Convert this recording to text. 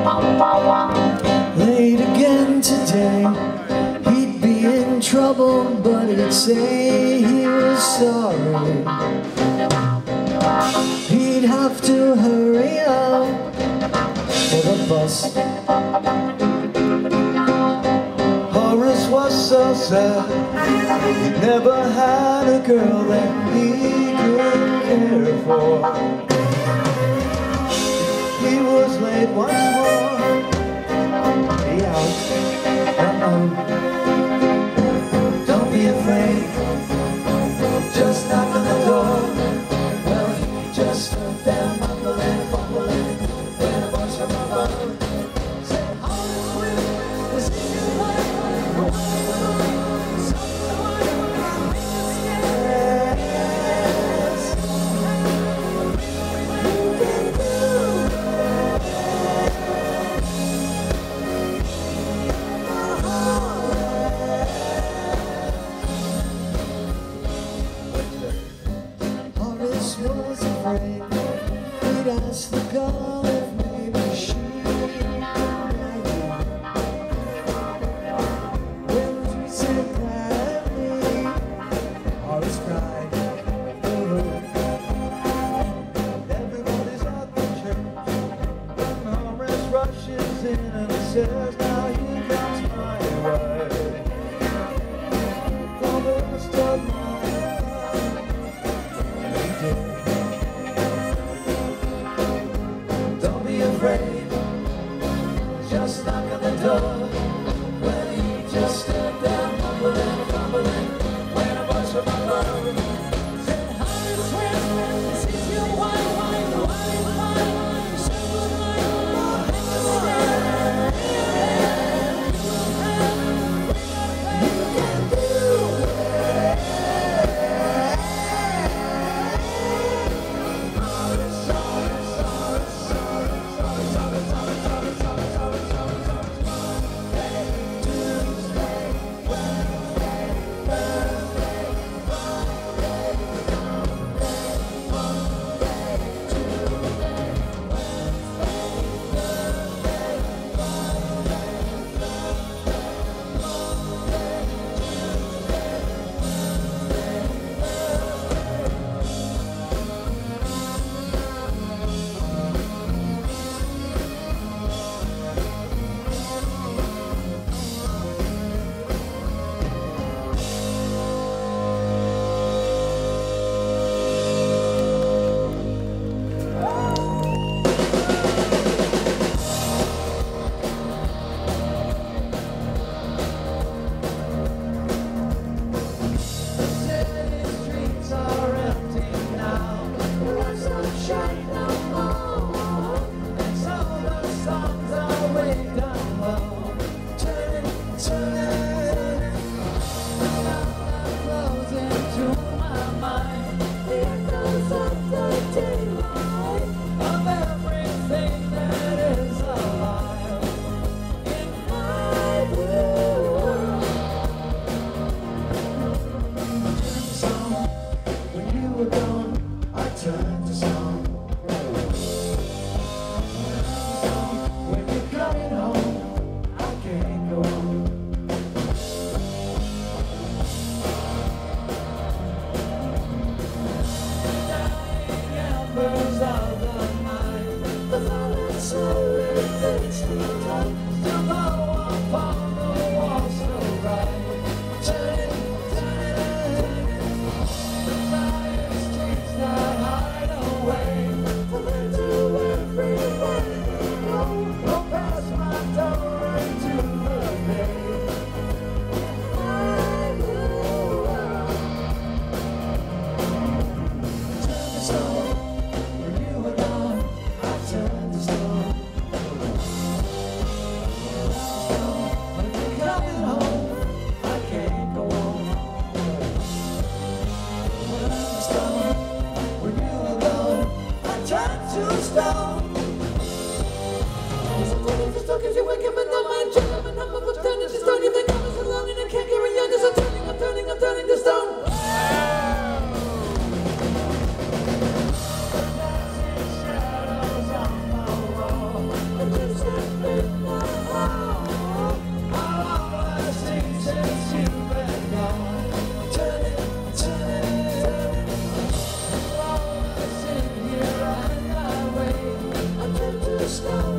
Late again today, he'd be in trouble, but he'd say he was sorry. He'd have to hurry out for the bus. Horace was so sad, he'd never had a girl that he could care for. He was late once more. Be out. Don't be afraid. Just knock on the door. Well, he just stood there mumbling, fumbling, when a voice from above said, Horace Wimp, this is your life. Was afraid he'd ask the girl if maybe she might be. When we said gladly, Horace cried, everybody's at the church when Horace rushes in and says, now here comes my wife. For the rest of my just knock on the door. Well, he just stood there mumbling, fumbling, when a voice from above said, Horace Wimp, this is your wine, wine, wine, wine, so good wine, you can do it. Horace, Horace, Horace, Horace, Horace, Horace, Horace, Horace, Horace. snow.